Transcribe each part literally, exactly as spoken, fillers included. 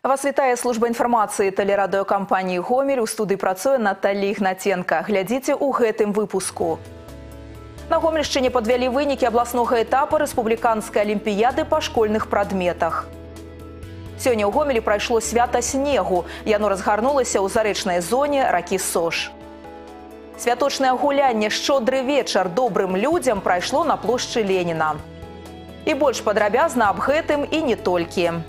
Вас вітае служба інфармацыі тэлерадыёкампаніі «Гомель». У студыі працуе Наталья Ігнаценка. Глядзіце ў гэтым выпуску. На Гомельшчыне падвялі вынікі абласнога этапа рэспубліканскай алімпіяды па школьных прадметах. Сёння ў Гомелі прайшло свята снегу. Яно разгарнулася ў зарэчнай зоне ракі Сош. Святочнае гулянне «Шчодры вечар добрым людзям» прайшло на плошчы Леніна. І больш падрабязна аб гэтым і не толькі.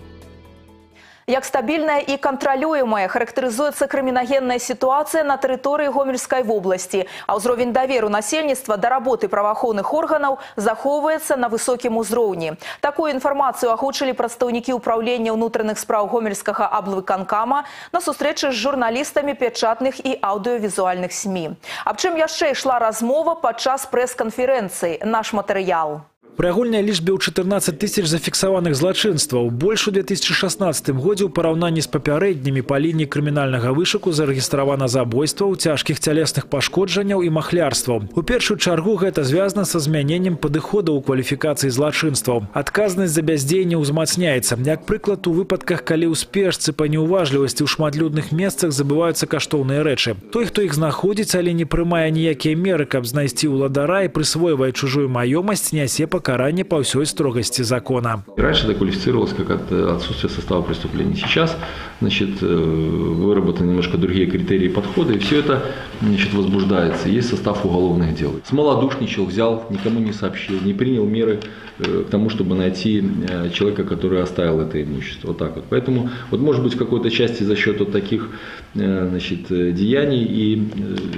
Як стабільная і кантралюемая характарызуецца крымінагенная сітуацыя на тэрыторыі Гомельскай вобласці, а ўзровень даверу насельніцтва да работы праваахоўных органаў захоўваецца на высокім узроўні. Такую інфармацыю агучылі прадстаўнікі ўпраўлення ўнутраных спраў Гомельскага аблвыканкама на сустрэчы з журналістамі пячатных і аўдыёвізуальных СМІ. Аб чым яшчэ ішла размова падчас прэс-канферэнцыі? Наш матэрыял. Пры агульнай лічбе ў чатырнаццаць тысяч зафіксаваных злачынстваў, больш у две тысячи шаснаццатым годзе ў параўнанні з папярэднімі па лініі крымінальнага вышуку зарэгістравана забойстваў, цяжкіх цялесных пашкоджанняў і махлярстваў. У першую чаргу гэта звязана са змяненнем падыходаў у кваліфікацыі злачынстваў. Адказнасць за бяздзеянне ўзмацняецца. Як прыклад, у выпадках, калі ў спешцы па неўважлівасці ў шматлюдных месцах забываюцца каштоўныя рэчы. Той, хто іх знаходзіць, але не прымае ніякія меры, каб знайсці ўладара і прысвойвае чужую маёмасць, нясе пакаранне по всей строгости закона. Раньше это квалифицировалось как отсутствие состава преступления. Сейчас, значит, выработаны немножко другие критерии подхода, и все это, значит, возбуждается. Есть состав уголовных дел. Смолодушничал, взял, никому не сообщил, не принял меры к тому, чтобы найти человека, который оставил это имущество. Вот так вот. Поэтому, вот, может быть, в какой-то части за счет вот таких, значит, деяний и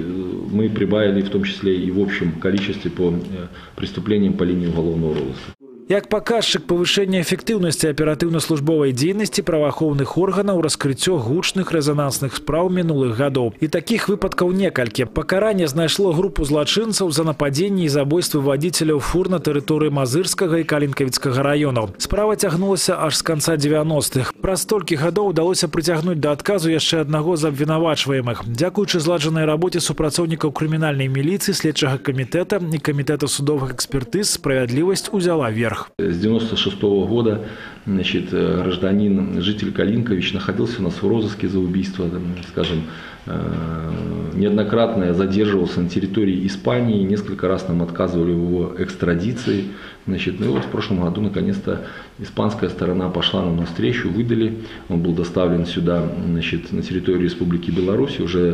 мы прибавили в том числе и в общем количестве по преступлениям по линии уголовного розыска. Як паказчык павышэння эфектыўнасці аператыўна-службовай дзейнасці праваахоўных органаў раскрыццё гучных рэзанансных спраў мінулых гадоў. І такіх выпадкаў некалькі. Пакаранне знайшло групу злачынцаў за нападзенне і забойствы вадзіцеляў фур на тэрыторыі Мазырскага і Калінкавіцкага раёнаў. Справа цягнулася аж з канца дзевяностых. Праз столькі гадоў удалося прыцягнуць да адказу яшчэ аднаго з абвінавачваемых. Дзякуючы зладжанай рабоце супрацоўнікаў крымінальнай міліцыі, следчага камітэта і камітэта судовых экспертыз справядлівасць узяла верх. С девяносто шестого года, значит, гражданин, житель Калинкович, находился у нас в розыске за убийство, скажем, неоднократно задерживался на территории Испании, несколько раз нам отказывали в его экстрадиции. Значит, ну и вот в прошлом году наконец-то испанская сторона пошла нам навстречу, выдали, он был доставлен сюда, значит, на территорию Республики Беларусь, уже,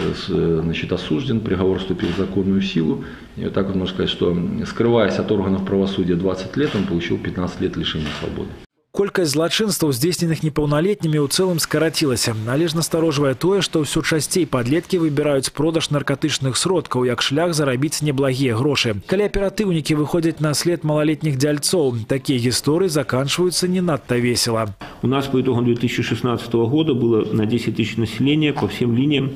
значит, осужден, приговор вступил в законную силу. И вот так вот можно сказать, что скрываясь от органов правосудия двадцать лет, он получил пятнадцать лет лишения свободы. Колькасць злачынстваў, здзейсненых непаўналетнімі, ў цэлым скарацілася. Але ж насторожвае тое, што ўсё часцей падлеткі выбіраюць продаж наркатычных сродкаў як шлях зарабіць неблагія грошы. Калі аператыўнікі выходзяць на след малолетних дзяльцоў, такія гісторыі заканчиваются не надта весело. У нас по итогам две тысячи шестнадцатого года было на десять тысяч населения по всем линиям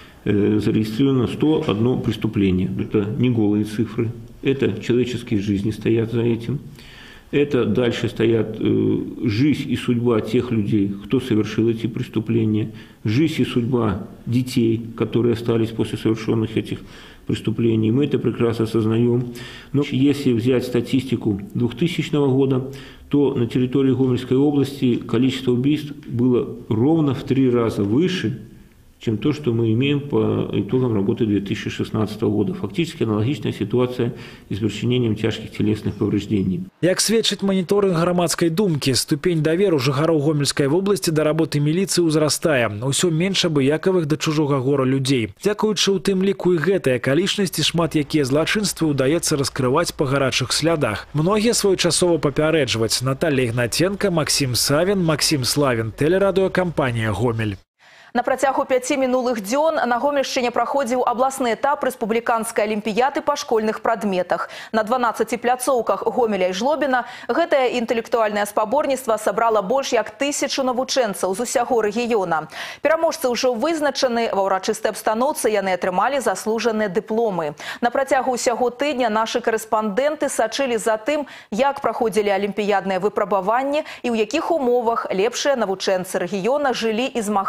э, зарегистрировано сто одно преступление. Это не голые цифры, это человеческие жизни стоят за этим. Это дальше стоят э, жизнь и судьба тех людей, кто совершил эти преступления, жизнь и судьба детей, которые остались после совершенных этих преступлений. Мы это прекрасно осознаем. Но если взять статистику двухтысячного года, то на территории Гомельской области количество убийств было ровно в три раза выше, чем то, что мы имеем по итогам работы две тысячи шестнадцатого года. Фактически аналогичная ситуация с причинением тяжких телесных повреждений. Як сведчыць моніторинг грамадскай думкі, ступень даверу жыхароў Гомельскай вобласці да работы міліцыі ўзрастае. Усё менш абыякавых да чужога гора людзей. Дзякуючы ў тым ліку і гэтай акалічнасці шмат якія злачынствы ўдаецца раскрываць па гарачых слядах. Многія своечасова папярэджваць. Наталья Ігнаценка, Максим Савин, Максим Славин, тэлерадыёкампанія «Гомель». На працягу пяці мінулых дзён на Гомельшчыне праходзіў абласны этап рэспубліканскай алімпіяды па школьных прадметах. На дванаццаці пляцоўках Гомеля і Жлобіна гэтае інтэлектуальнае спаборніцтва сабрала больш як тысячу навучэнцаў з усяго рэгіёна. Пераможцы ўжо вызначаны, ва ўрачыстай абстаноўцы яны атрымалі заслужаныя дыпломы. На працягу ўсяго тыдня нашы карэспандэнты сачылі за тым, як праходзілі алімпіядныя выпрабаванні і ў якіх умовах лепшыя навучэнцы рэгіёна жылі і змагаліся.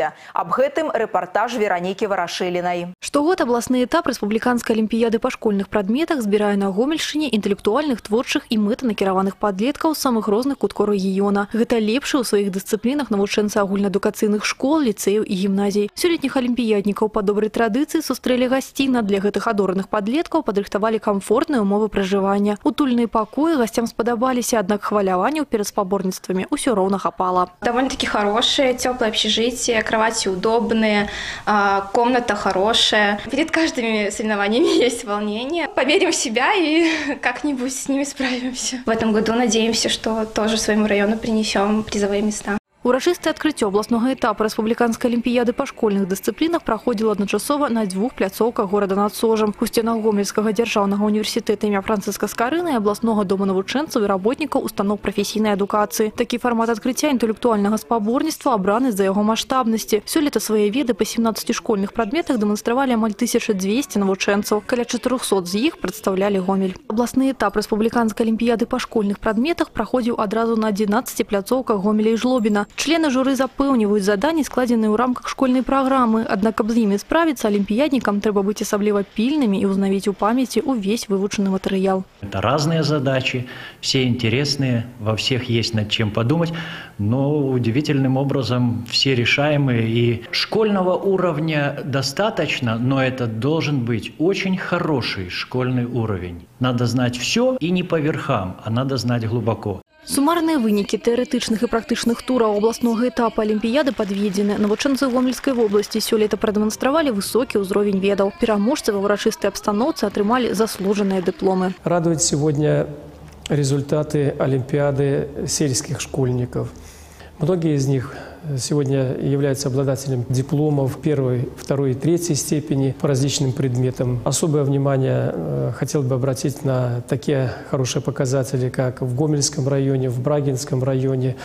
годзе. Аб гэтым рэпартаж Веронікі Варашылінай. Штогод абласны этап рэспубліканскай алімпіяды па школьных прадметах збірае на Гомельшчыне інтэлектуальных, творчых і мэтанакіраваных падлеткаў з самых розных куткоў рэгіёна. Гэта лепшыя ў сваіх дысцыплінах навучэнцы агульнаадукацыйных школ, ліцэяў і гімназій. Сёлетніх алімпіяднікаў па добрай традыцыі сустрэлі гасцінна. Для гэтых адораных падлеткаў падрыхтавалі камфортныя ўмовы пражывання. Утульныя пакоі гасцям спадабаліся, аднак хваляванняў перад спаборніцтвамі ўсё роўна хапала. Довольно-таки хорошее, теплое общежитие, кровати удобные, комната хорошая. Перед каждыми соревнованиями есть волнение. Поверим в себя и как-нибудь с ними справимся. В этом году надеемся, что тоже своему району принесем призовые места. Урачыстае адкрыццё абласнога этапа рэспубліканскай алімпіяды па школьных дысцыплінах праходзіла адначасова на дзвюх пляцоўках горада над Сожам. У сценах Гомельскага дзяржаўнага універсітэта імя Францыска Скарыны і абласнога дома навучэнцаў і работнікаў устаноў прафесійнай адукацыі. Такі фармат адкрыцця інтэлектуальнага спаборніцтва абраны з-за яго маштабнасці. Сёлета свае веды па сямнаццаці школьных прадметах дэманстравалі амаль тысяча дзвесце навучэнцаў. Каля чатырохсот з іх прадстаўлялі Гомель. Абласны этап рэспубліканскай алімпіяды па школьных прадметах праходзіў адразу на адзінаццаці пляцоўках Гомеля і Жлобіна. Члены журы запэўніваюць заданні, складзеныя ў рамках школьнай праграмы. Аднак, каб з імі справіцца, алімпіяднікам трэба быць асабліва пільнымі і узнавіць у памяці увесь вывучаны матэрыял. Это разные задачи, все интересные, во всех есть над чем подумать, но удивительным образом все решаемые. И школьного уровня достаточно, но это должен быть очень хороший школьный уровень. Надо знать все и не по верхам, а надо знать глубоко. Сумарныя вынікі тэарэтычных і практычных тураў абласнога этапа алімпіяды падведзены. Навучэнцы Гомельскай вобласці сёлета прадэманстравалі высокі ўзровень ведаў. Пераможцы ва ўрачыстай абстаноўцы атрымалі заслужаныя дыпломы. Радуют сегодня результаты олимпиады сельских школьников. Многие из них сегодня являются обладателями дипломов первой, второй и третьей степени по различным предметам. Особое внимание хотел бы обратить на такие хорошие показатели, как в Гомельском районе, в Брагинском районе,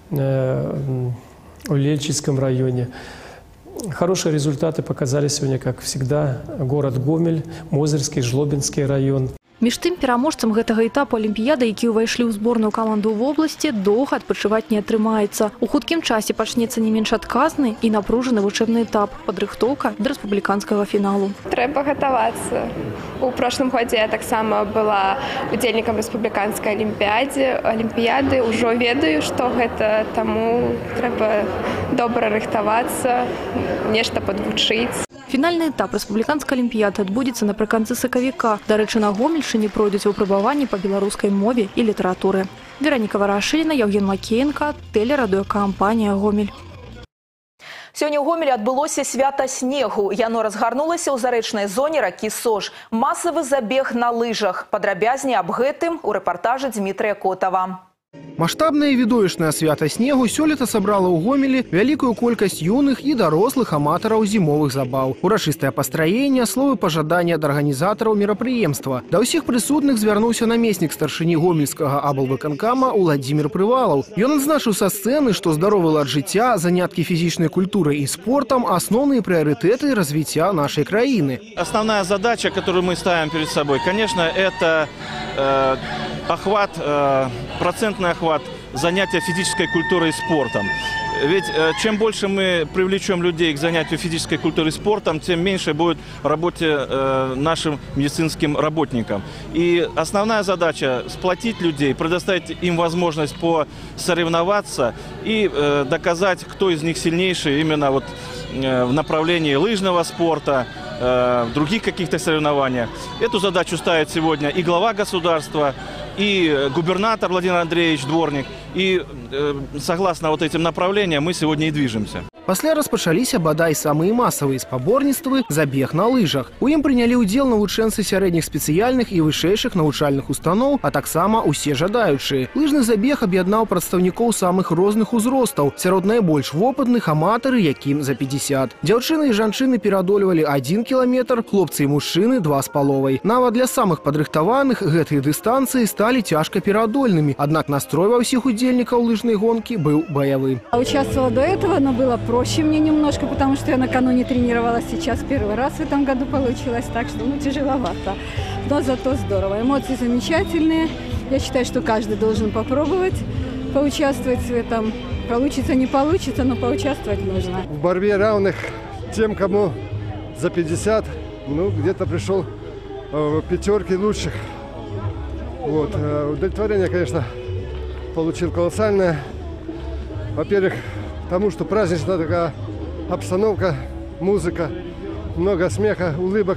в Лельчинском районе. Хорошие результаты показали сегодня, как всегда, город Гомель, Мозырский, Жлобинский район. Між тым, пераможцам гэтага этапу алімпіяды, які ўвайшлі ў зборную каманду ў вобласці, доўга адпачываць не атрымаецца. У хуткім часе пачнецца не менш адказны і напружаны вучэбны этап – падрыхтоўка да рэспубліканскага фіналу. Трэба гатавацца. У прошлым годзе я таксама была удзельнікам рэспубліканскай алімпіяды. Алімпіяды ўжо ведаю, што гэта, таму трэба добра рыхтавацца, нешта падвучыць. Фінальны этап рэспубліканскай алімпіяды адбудзецца напрыканцы сакавіка. Дарэчы, на Гомельшчыне пройдуць выпрабаванні па беларускай мове і літаратуры. Вероніка Варашыліна, Евген Макеенка, тэлерадыёкампанія «Гомель». Сёння ў Гомелі адбылося свята снегу. Яно разгарнулася ў зарэчнай зоне ракі Сож. Масавы забег на лыжах. Падрабязней аб гэтым у рэпартажы Дмітрыя Котава. Маштабнае відовішнае свята снегу сёлета сабрала ў Гомелі вялікую колькасць юных і дарослых аматараў зімовых забаў. Урачыстае пастраенне, словы пажадання ад арганізатараў мерапрыемства. Да ўсіх прысутных звярнуўся намеснік старшыні гомельскага аблвыканкама Уладзімір Прывалаў. Ён адзначыў са сцэны, што здаровы лад жыцця, заняткі фізічнай культурай і спортам – асноўныя прыярытэты развіцця нашай краіны. Основная задача, которую мы ставим перед собой, конечно, это э, охват, э, процентный охват занятия физической культурой и спортом. Ведь э, чем больше мы привлечем людей к занятию физической культурой и спортом, тем меньше будет работе э, нашим медицинским работникам. И основная задача – сплотить людей, предоставить им возможность посоревноваться и э, доказать, кто из них сильнейший именно вот, э, в направлении лыжного спорта, э, в других каких-то соревнованиях. Эту задачу ставит сегодня и глава государства, и губернатор Владимир Андреевич Дворник. И э, согласно вот этим направлениям мы сегодня и движемся. Пасля распачаліся бадай самыя масавыя спаборніцтвы забег на лыжах. У ім прынялі ўдзел навучэнцы сярэдніх спецыяльных і вышэйшых навучальных устаноў, а таксама ўсе жадаючыя. Лыжны забег аб'яднаў прадстаўнікоў самых розных узростаў. Сярод найбольш вопытных аматары, якім за пятьдесят. Дзяўчыны і жанчыны пераадольвалі один кіламетр, хлопцы і мужчыны два з паловай. Нават для самых падрыхтаваных гэтыя дыстанцыі сталі цяжка пераадольнымі. Аднак настрой ва ўсіх удзельнікаў лыжнай гонкі быў баявы. Участвовала до этого, но было проще мне немножко, потому что я накануне тренировалась, сейчас первый раз в этом году получилось, так что ну тяжеловато, но зато здорово. Эмоции замечательные, я считаю, что каждый должен попробовать поучаствовать в этом Получится, не получится, но поучаствовать нужно. В борьбе равных тем, кому за пятьдесят, ну, где-то пришел в пятерки лучших. Вот. Удовлетворение, конечно, получил колоссальное. Во-первых, потому что праздничная такая обстановка, музыка, много смеха, улыбок.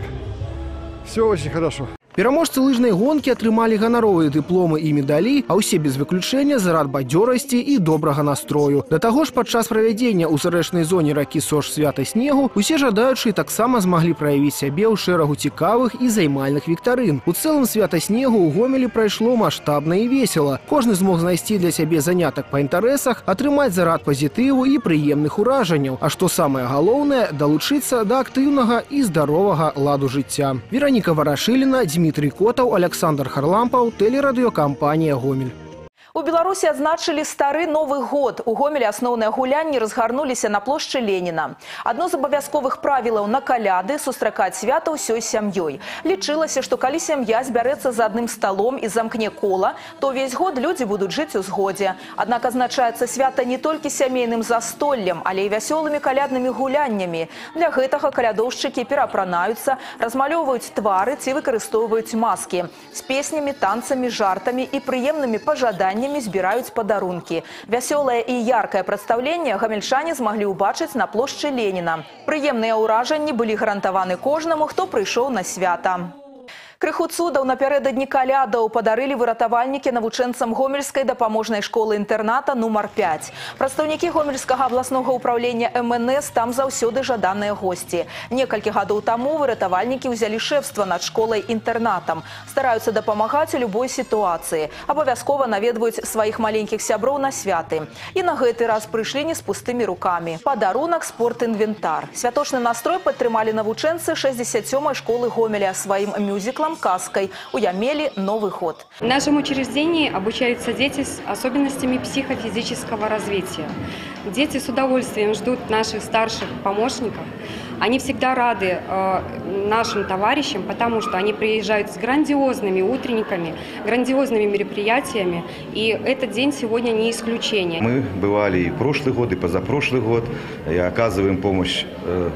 Все очень хорошо. Пераможцы лыжнай гонкі атрымалі ганаровыя дыпломы і медалі, а ўсе без выключэння зарад бадзёрасці і добрага настрою. Да таго ж падчас правядзення ў зарэчнай зоне ракі Сож свята снегу усе жадаючыя таксама змаглі праявіць сябе ў шэрагу цікавых і займальных віктарын. У цэлым свята снегу ў Гомелі прайшло маштабна і весела. Кожны змог знайсці для сябе занятак па інтарэсах, атрымаць зарад пазітыву і прыемных уражанняў. А што самае галоўнае, далучыцца да актыўнага і здаровага ладу жыцця. Вераніка Варашыліна, Дмітрий Котаў, Александр Харлампаў, тэлерадыёкампанія «Гомель». У Беларусі адзначылі стары Новы год. У Гомелі асноўныя гулянні разгарнуліся на плошчы Леніна. Адно з абавязковых правілаў на каляды – сустракаць свята ўсёй сям'ёй. Лічылася, што калі сям'я збярэцца за адным сталом і замкне кола, то ўвесь год людзі будуць жыць у згодзе. Аднак адзначаецца свята не толькі сямейным застоллем, але і вясёлымі каляднымі гуляннямі. Для гэтага калядоўшчыкі перапранаюцца, размалёўваюць твары ці выкарыстоўваюць маскі. З песнямі, танцамі, жартамі і прыемнымі пажаданнямі збіраюць падарункі. Вясёлае і яркае прадстаўленне гамельчане змаглі ўбачыць на плошчы Леніна. Прыемныя ўражанні былі гарантаваны кожнаму, хто прыйшоў на свята. Крыху цудаў напярэдадні калядаў падарылі выратавальнікі навучэнцам гомельскай дапаможнай школы-інтэрната нумар пяць. Прадстаўнікі гомельскага абласнога ўпраўлення эм эн эс там заўсёды жаданыя госці. Некалькі гадоў таму выратавальнікі ўзялі шэфства над школай-інтэрнатам. Стараюцца дапамагаць у любой сітуацыі. Абавязкова наведваюць сваіх маленькіх сяброў на святы. І на гэты раз прыйшлі не з пустымі рукамі. Падарунак, спорт-інвентар. Святочны настрой падтрымалі навучэнцы шэсцьдзесят сёмай школы Гомеля сваім мюзіклам «Каской». У Ямели Новый год. В нашем учреждении обучаются дети с особенностями психофизического развития. Дети с удовольствием ждут наших старших помощников. Они всегда рады э, нашим товарищам, потому что они приезжают с грандиозными утренниками, грандиозными мероприятиями, и этот день сегодня не исключение. Мы бывали и прошлый год, и позапрошлый год, и оказываем помощь. Э,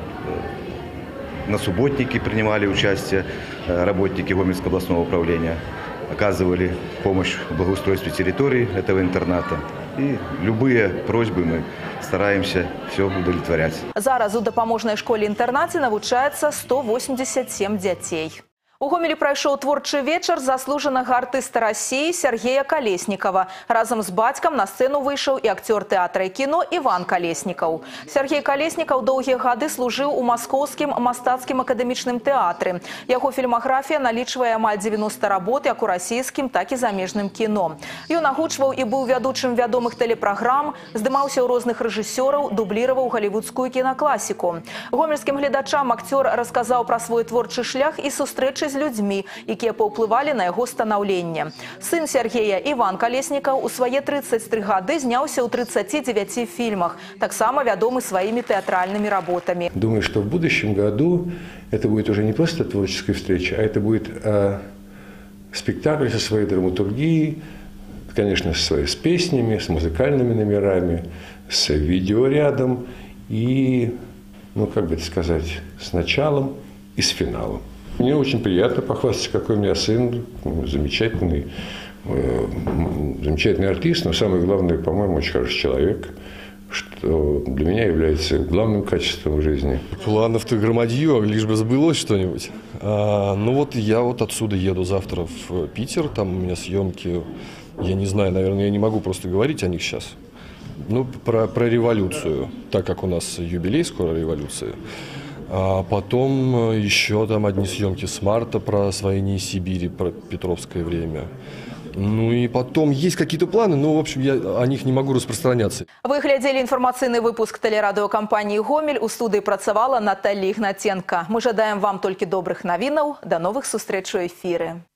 На субботнике принимали участие работники Гомельского областного управления, оказывали помощь в благоустройстве территории этого интерната. И любые просьбы мы стараемся все удовлетворять. Зараз у дапаможнай школе-інтэрнаце навучаецца сто восемьдесят семь дзяцей. У Гомелі прайшоў творчы вечар заслужанага артыста Расіі Сергея Калеснікава. Разам з бацькам на сцэну выйшаў і акцёр тэатра і кіно Іван Калеснікаў. Сергей Калеснікаў доўгія гады служыў у маскоўскім мастацкім акадэмічным тэатры. Яго фільмаграфія налічвае амаль дзевяноста работ як у расійскім, так і замежным кіно. Ён агучваў і быў вядучым вядомых тэлепраграм, здымаўся ў розных рэжысёраў, дубліраваў галівудскую кінакласіку. Гомельскім гледачам акцёр расказаў пра свой творчы шлях і сустрэчы з людзьмі, якія паўплывалі на яго станаўленне. Сын Сергея Іван Калеснікаў у свае тридцать три гады зняўся ў тридцати девяти фільмах, таксама вядомы сваімі тэатральнымі работамі. Думаю, что в будущем году это будет уже не просто творческая встреча, а это будет э, спектакль со своей драматургией, конечно, со своей, с песнями, с музыкальными номерами, с видеорядом и, ну, как бы это сказать, с началом и с финалом. Мне очень приятно похвастаться, какой у меня сын, замечательный, э, замечательный артист, но самое главное, по-моему, очень хороший человек, что для меня является главным качеством в жизни. Планов-то громадье, лишь бы сбылось что-нибудь. А, ну вот я вот отсюда еду завтра в Питер, там у меня съемки, я не знаю, наверное, я не могу просто говорить о них сейчас. Ну, про, про революцию, так как у нас юбилей скоро революции. А потом еще там одни съемки с марта про освоение Сибири, про Петровское время. Ну и потом есть какие-то планы, но, в общем, я о них не могу распространяться. Вы глядели информационный выпуск телерадиокомпании «Гомель». У студии працавала Наталья Игнатенко. Мы жадаем вам только добрых новинов. До новых встреч у эфире.